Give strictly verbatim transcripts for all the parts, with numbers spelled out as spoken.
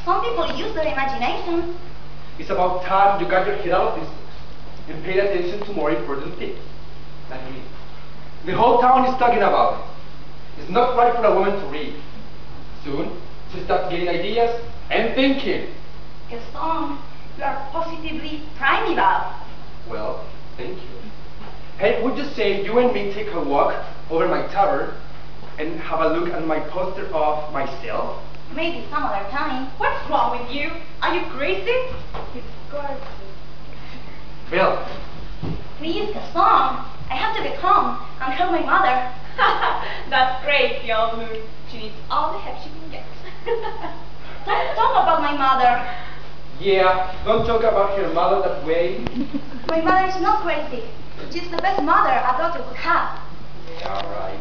Some people use their imagination. It's about time you got your head out of this books and paid attention to more important things. Like me. The whole town is talking about it. It's not right for a woman to read. Soon, she'll start getting ideas and thinking. Gaston, you are positively primeval. Well, thank you. Hey, would you say you and me take a walk over my tower and have a look at my poster of myself? Maybe some other time. What's wrong with you? Are you crazy? It's gorgeous. Bill. Please, Gaston. I have to get home and help my mother. That's great, young Lou. She needs all the help she can get. Don't talk about my mother. Yeah, don't talk about her mother that way. My mother is not crazy. She's the best mother a daughter could have. Yeah, all right.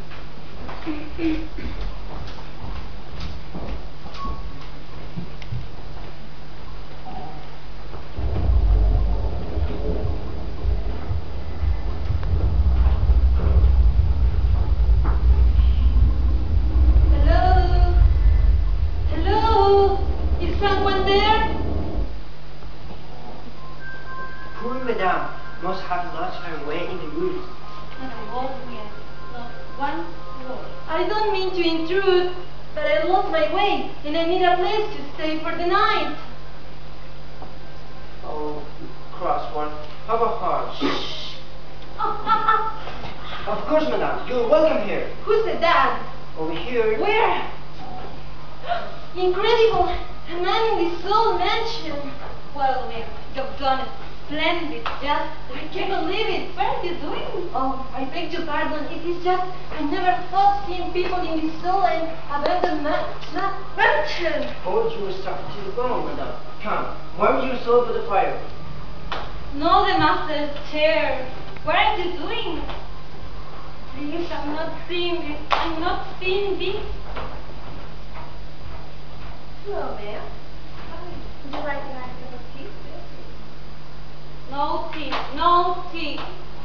Hello? Hello? Is someone there? Poor Madame must have lost her way in the woods. Not a word yet. Not one word. I don't mean to intrude, but I lost my way and I need a place to stay for the night. Oh, you cross one. Have a heart. Shh. Of course, Madame. You're welcome here. Who said that? Over here. Where? Incredible! A man in this old mansion. Well, well, you've done it. Splendid. Just, I can't believe it. What are you doing? Oh, I beg your pardon. It is just, I never thought seeing people in this old and abandoned ma ma mansion. Hold your stuff to the bone, Madame. Come, warm yourself with the fire. No, the master's chair. What are you doing? Please, I'm not seeing this. I'm not seeing this. Hello, ma'am. Would you like a nice cup of tea? No tea, no tea.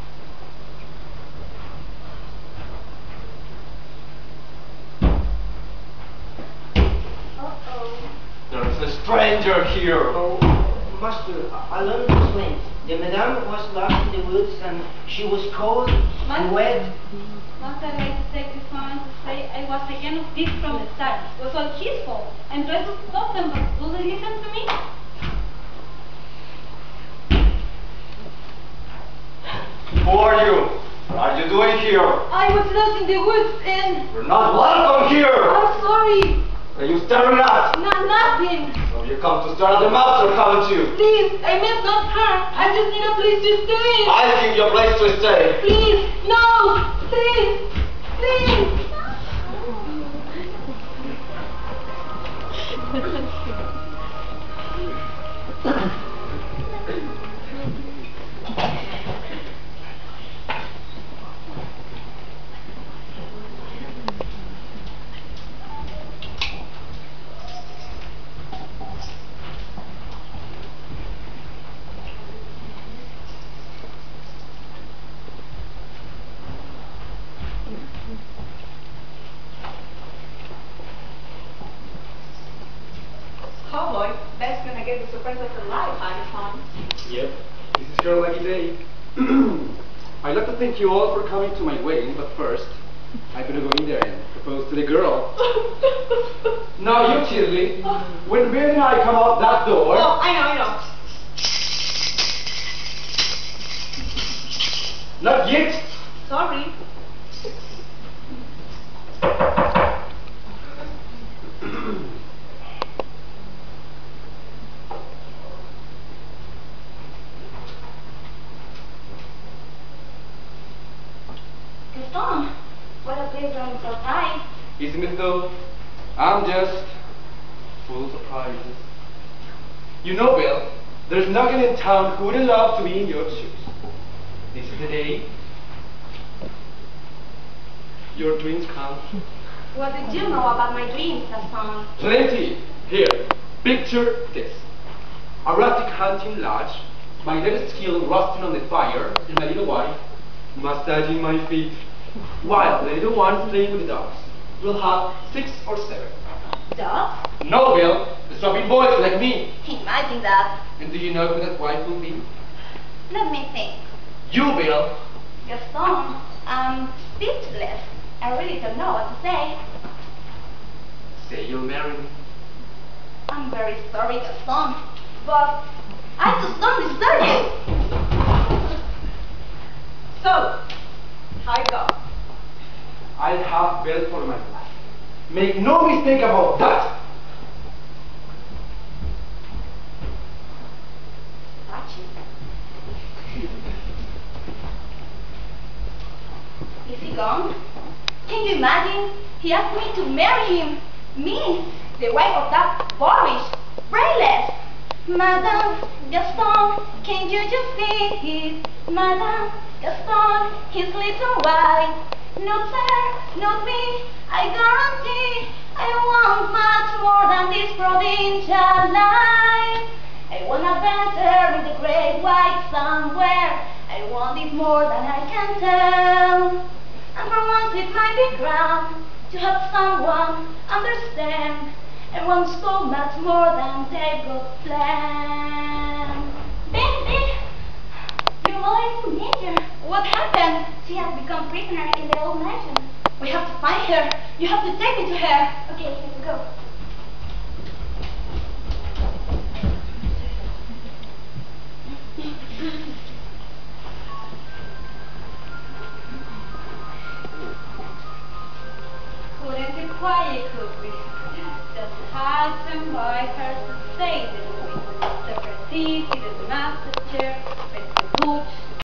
Uh-oh. There's a stranger here. Oh, Master, allow me to explain. The Madame was lost in the woods and she was cold and wet. Must I like to take this moment to say I was against this from the start. It was all his fault. And tried to stop them, but will they listen to me? Who are you? What are you doing here? I was lost in the woods and... You're not welcome here! I'm sorry. Are you staring at? Not nothing. Have you come to stare at the master, haven't you? Please, I meant not harm. I just need a place to stay. I'll give you a place to stay. Please, no! Please! Please! Cowboy, that's gonna get the surprise of her life, I find. Yep, this is her lucky day. I'd like to thank you all for coming to my wedding, but first, I'm gonna go in there and propose to the girl. Now you, Shirley, when Bill and I come out that door... Oh, I know, I know. Not yet! Sorry. Gaston, what a pleasant surprise. Isn't it though? I'm just full of surprises. You know, Bill, there's nothing in town who wouldn't love to be in your shoes. This is the day your dreams come. What did you know about my dreams, Gaston? Plenty! Here, picture this. A rustic hunting lodge, my little skill roasting on the fire, and my little wife massaging my feet, while the little one playing with the dogs. We'll have six or seven. Dogs? No, Bill, strapping boys like me. Imagine that. And do you know who that wife will be? Let me think. You, Bill. Gaston, I'm speechless. I really don't know what to say. Say you'll marry me. I'm very sorry, Gaston, but I just don't deserve it. So, how it go? I'll have Bill for my wife. Make no mistake about that. Is he gone? Can you imagine? He asked me to marry him. Me, the wife of that boorish, brainless. Madame Gaston, can you just see it? Madame Gaston, his lips are white. Not sir, not me, I guarantee I want much more than this provincial life. I want a adventure in the great white somewhere. I want it more than I can tell. And for once it might be grand to have someone understand. I want so much more than they've got planned. Baby, your mother is in danger. What happened? She has become prisoner in the old mansion. We have to find her. You have to take me to her. Okay, let's go. Couldn't be quiet, could we? Just hard and by her to say that we separate seats, the master chair, with the boots,